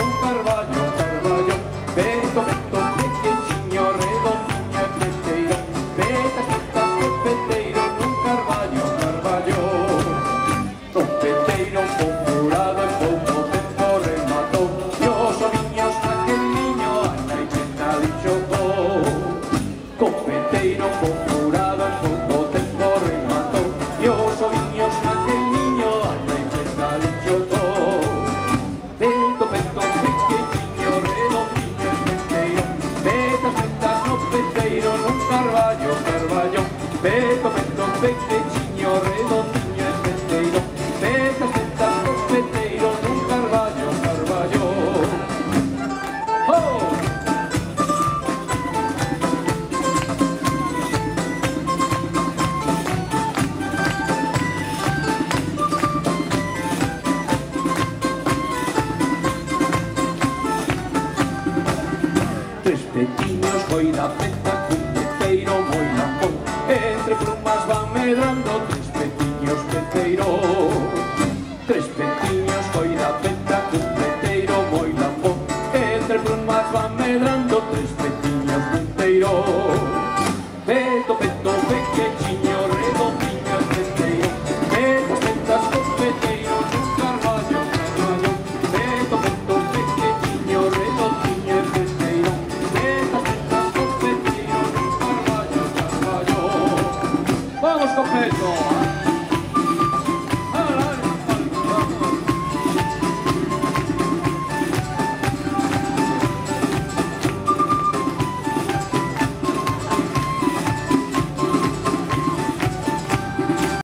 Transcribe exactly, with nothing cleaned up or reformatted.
un carballo, carballo, vento, vento, pequeño, redondinho e peteiro, vetas, vetas, que peteiro, nun carballo, carballo. Un peteiro, un pouco furado, en pouco tempo rematou, e os oviños naquel niño a nai cheta dixotou. Con peteiro, un pouco furado, en pouco tempo rematou, e os oviños naquel niño a nai cheta dixotou. Vento, vento, pequeño, redondinho e peteiro, vetas, vetas no peteiro, nun carballo, carballo. Vento, vento, pequeño, redondinho e peteiro, vetas, vetas no peteiro, nun carballo, carballo. Oh! Tres petiños foi da peta cun peteiro moi lambón, entre plumas van medrando tres petiños peteiro. Tres petiños foi da peta cun peteiro moi lambón, entre plumas van medrando tres petiños peteiro.